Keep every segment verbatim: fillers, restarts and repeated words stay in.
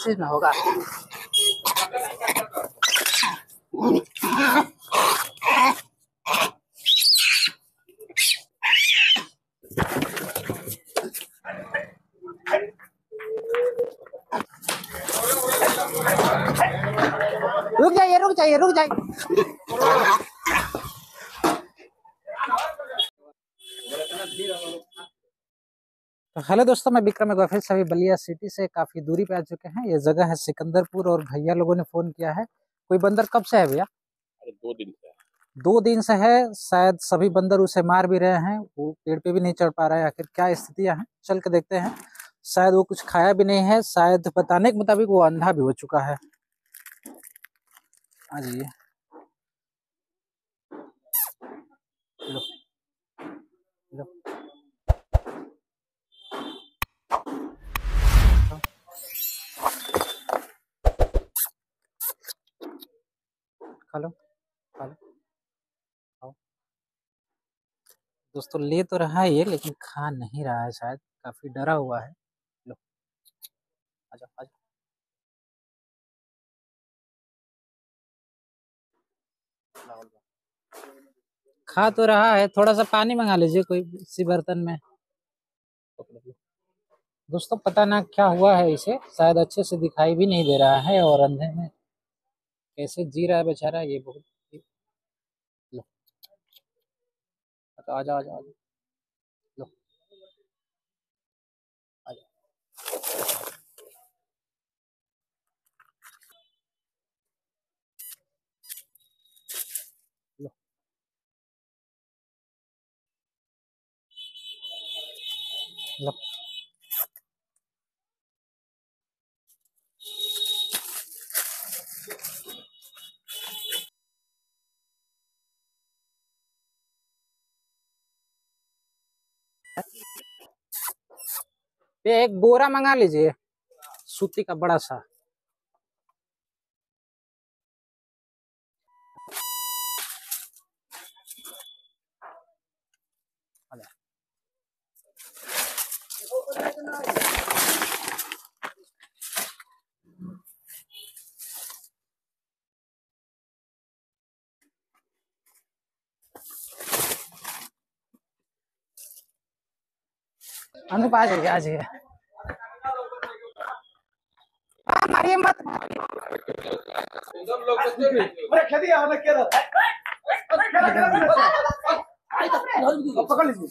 चीज में होगा? रुक जाइए रुक जाइए रुक जाइए। तो हेलो दोस्तों, मैं विक्रम एक बार फिर सभी बलिया सिटी से काफी दूरी पे आ चुके हैं। ये जगह है सिकंदरपुर और भैया लोगों ने फोन किया है। कोई बंदर कब से है भैया? अरे दो दिन से दो दिन से है। शायद सभी बंदर उसे मार भी रहे हैं। वो पेड़ पे भी नहीं चढ़ पा रहा है। आखिर क्या स्थितियां हैं, चल के देखते हैं। शायद वो कुछ खाया भी नहीं है। शायद बताने के मुताबिक वो अंधा भी हो चुका है। आ जाइए। लो लो खा लो खा लो खाओ। दोस्तों ले तो रहा है ये, लेकिन खा नहीं रहा है। शायद काफी डरा हुआ है। लो आजा आजा। खा तो रहा है। थोड़ा सा पानी मंगा लीजिए कोई सी बर्तन में। दोस्तों पता ना क्या हुआ है इसे, शायद अच्छे से दिखाई भी नहीं दे रहा है और अंधे में कैसे जी रहा है बेचारा ये। बहुत लो तो आजा आजा आजा। लो आजा। लो लो ये एक बोरा मंगा लीजिए, सूती का बड़ा सा। अनुप आ जाइए आ जाइए। मारिए मत। पकड़ लीजिए।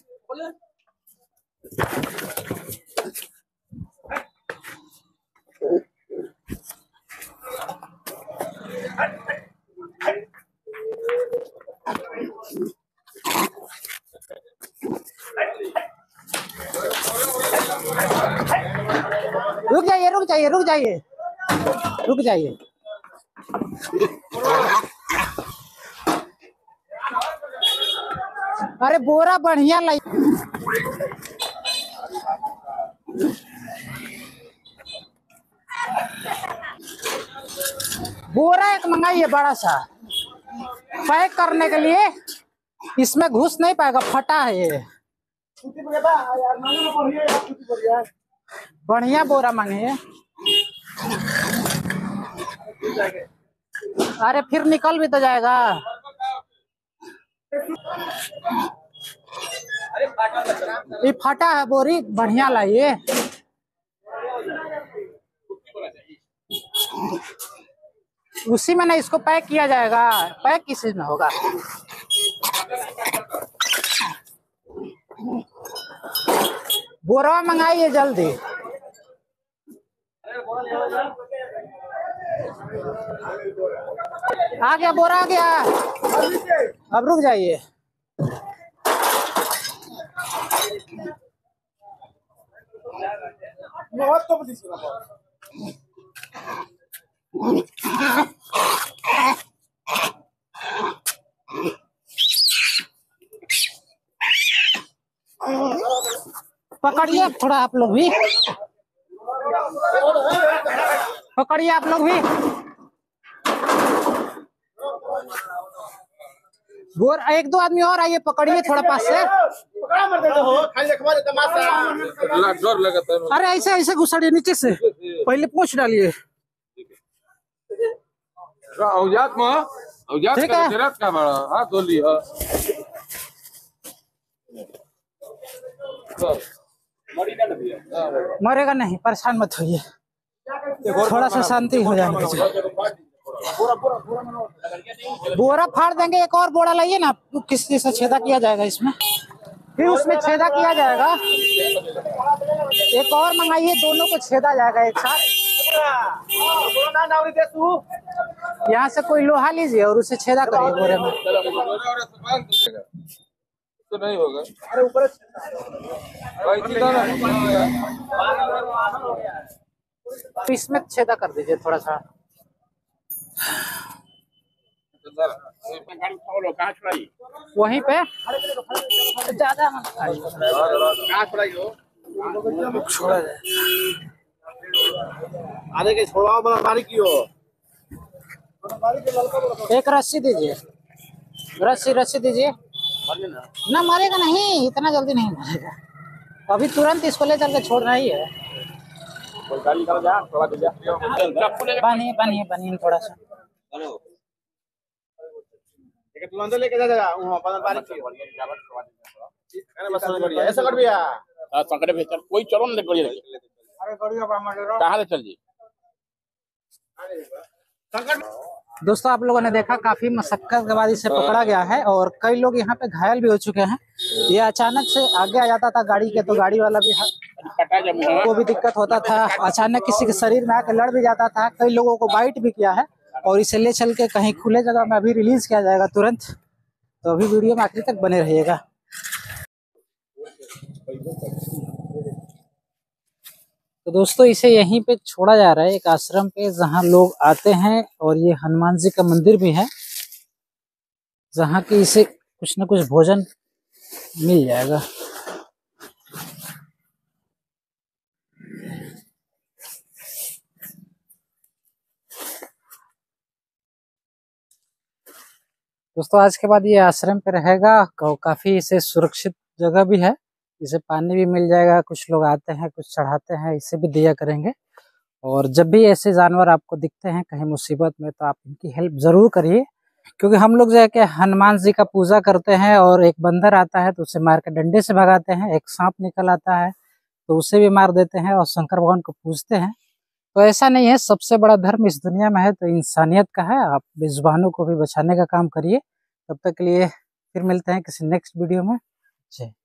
रुक जाइए रुक जाइए रुक जाइए रुक जाइए। अरे बोरा बढ़िया लाई। बोरा एक मंगाइए बड़ा सा पैक करने के लिए। इसमें घुस नहीं पाएगा, फटा है ये। बढ़िया बोरा मांगिए। अरे फिर निकल भी तो जाएगा। ये फटा है बोरी, बढ़िया लाइए। उसी में ना इसको पैक किया जाएगा। पैक किस चीज में होगा? बोरा मंगाइए जल्दी। आ गया बोरा आ गया। अब रुक जाइए। पकड़िए थोड़ा आप लोग भी, पकड़िए आप लोग भी। बोर एक दो आदमी और आइए, पकड़िए थोड़ा पास से। अरे ऐसे ऐसे घुसड़िए नीचे से। पहले पूछ डालिए। औजात में औजात ठीक का है। जरूरत का बड़ा हाथ धो ली है। मरेगा नहीं, परेशान मत होइए, थोड़ा सा शांति हो जाने दीजिए। बोरा फाड़ देंगे, एक और बोरा लाइए ना, किस चीज से छेदा किया जाएगा इसमें, फिर उसमें छेदा किया जाएगा। एक और मंगाइए, दोनों को छेदा जाएगा एक साथ। यहाँ से कोई लोहा लीजिए और उसे छेदा करिए बोरे में। तो नहीं होगा। अरे ऊपर इसमें छेदा कर दीजिए थोड़ा सा। वहीं पे ज्यादा छोड़ा जाए। आने के छोड़वाओ वाला बारी की हो। एक रस्सी दीजिए, रस्सी रस्सी दीजिए ना। मरेगा नहीं, इतना जल्दी नहीं मरेगा, अभी तुरंत इसको ले चल के छोड़ना ही है। बनिए बनिए बनिए थोड़ा सा। अंदर लेके जा जा वहां पर बारी की अरे बस बढ़िया ऐसा कर भैया। हां संकट भेतर कोई चलो ना करिए। अरे बढ़िया बा हमारे कहां से चल जी। दोस्तों आप लोगों ने देखा, काफी मशक्कत के बाद इसे पकड़ा गया है और कई लोग यहाँ पे घायल भी हो चुके हैं। ये अचानक से आगे आ जाता था गाड़ी के, तो गाड़ी वाला भी को भी दिक्कत होता था। अचानक किसी के शरीर में आकर लड़ भी जाता था, कई लोगों को बाइट भी किया है। और इसे ले चल के कहीं खुले जगह में अभी रिलीज किया जाएगा तुरंत, तो अभी वीडियो में आखिर तक बने रहिएगा। तो दोस्तों इसे यहीं पे छोड़ा जा रहा है, एक आश्रम पे, जहां लोग आते हैं। और ये हनुमान जी का मंदिर भी है, जहां कि इसे कुछ न कुछ भोजन मिल जाएगा। दोस्तों आज के बाद ये आश्रम पे रहेगा, काफी इसे सुरक्षित जगह भी है, इसे पानी भी मिल जाएगा। कुछ लोग आते हैं, कुछ चढ़ाते हैं, इसे भी दिया करेंगे। और जब भी ऐसे जानवर आपको दिखते हैं कहीं मुसीबत में, तो आप इनकी हेल्प जरूर करिए, क्योंकि हम लोग जो है कि हनुमान जी का पूजा करते हैं और एक बंदर आता है तो उसे मार के डंडे से भगाते हैं, एक सांप निकल आता है तो उसे भी मार देते हैं और शंकर भगवान को पूजते हैं। तो ऐसा नहीं है, सबसे बड़ा धर्म इस दुनिया में है तो इंसानियत का है। आप बेजुबानों को भी बचाने का काम करिए। तब तक के लिए फिर मिलते हैं किसी नेक्स्ट वीडियो में। जय